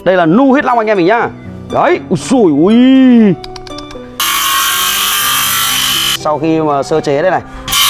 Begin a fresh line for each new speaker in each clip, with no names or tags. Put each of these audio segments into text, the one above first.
Đây là nu huyết long anh em mình nhá. Đấy, ui ui. Sau khi mà sơ chế đây này,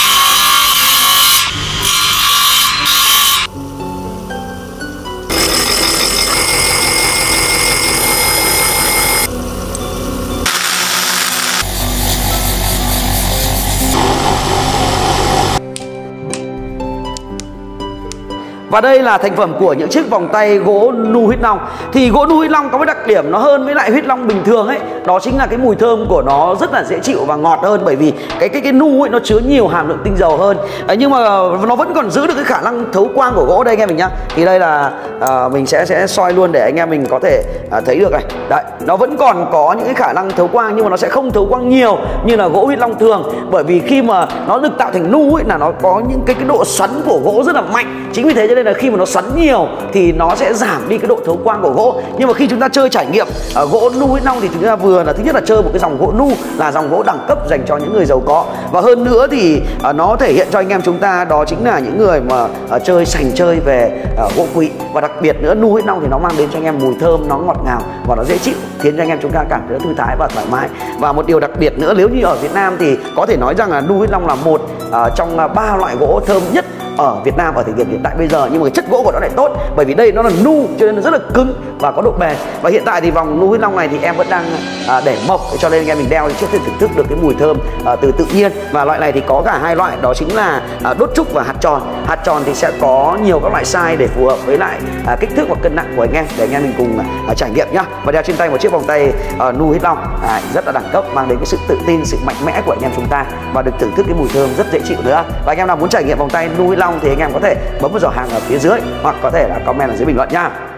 và đây là thành phẩm của những chiếc vòng tay gỗ nu huyết long. Thì gỗ nu huyết long có một đặc điểm nó hơn với lại huyết long bình thường ấy, đó chính là cái mùi thơm của nó rất là dễ chịu và ngọt hơn, bởi vì cái nu ấy nó chứa nhiều hàm lượng tinh dầu hơn. Nhưng mà nó vẫn còn giữ được cái khả năng thấu quang của gỗ đây anh em mình nhá. Thì đây là mình sẽ soi luôn để anh em mình có thể thấy được này. Đấy, nó vẫn còn có những cái khả năng thấu quang, nhưng mà nó sẽ không thấu quang nhiều như là gỗ huyết long thường, bởi vì khi mà nó được tạo thành nu ấy là nó có những cái độ xoắn của gỗ rất là mạnh. Chính vì thế cho nên là khi mà nó xoắn nhiều thì nó sẽ giảm đi cái độ thấu quang của gỗ. Nhưng mà khi chúng ta chơi trải nghiệm gỗ nu huyết long thì chúng ta vừa là thứ nhất là chơi một cái dòng gỗ nu, là dòng gỗ đẳng cấp dành cho những người giàu có, và hơn nữa thì nó thể hiện cho anh em chúng ta đó chính là những người mà chơi sành chơi về gỗ quý. Và đặc biệt nữa, nu huyết long thì nó mang đến cho anh em mùi thơm, nó ngọt ngào và nó dễ chịu, khiến cho anh em chúng ta cảm thấy thư thái và thoải mái. Và một điều đặc biệt nữa, nếu như ở Việt Nam thì có thể nói rằng là nu huyết long là một trong 3 loại gỗ thơm nhất ở Việt Nam ở thời điểm hiện tại bây giờ. Nhưng mà chất gỗ của nó lại tốt, bởi vì đây nó là nu cho nên nó rất là cứng và có độ bền. Và hiện tại thì vòng nu huyết long này thì em vẫn đang để mộc, cho nên anh em mình đeo trước khi thưởng thức được cái mùi thơm từ tự nhiên. Và loại này thì có cả hai loại, đó chính là đốt trúc và hạt tròn. Hạt tròn thì sẽ có nhiều các loại size để phù hợp với lại kích thước và cân nặng của anh em, để anh em mình cùng trải nghiệm nhá. Và đeo trên tay một chiếc vòng tay nu huyết long rất là đẳng cấp, mang đến cái sự tự tin, sự mạnh mẽ của anh em chúng ta, và được thưởng thức cái mùi thơm rất dễ chịu nữa. Và anh em nào muốn trải nghiệm vòng tay nu huyết long thì anh em có thể bấm vào giỏ hàng ở phía dưới, hoặc có thể là comment ở dưới bình luận nha.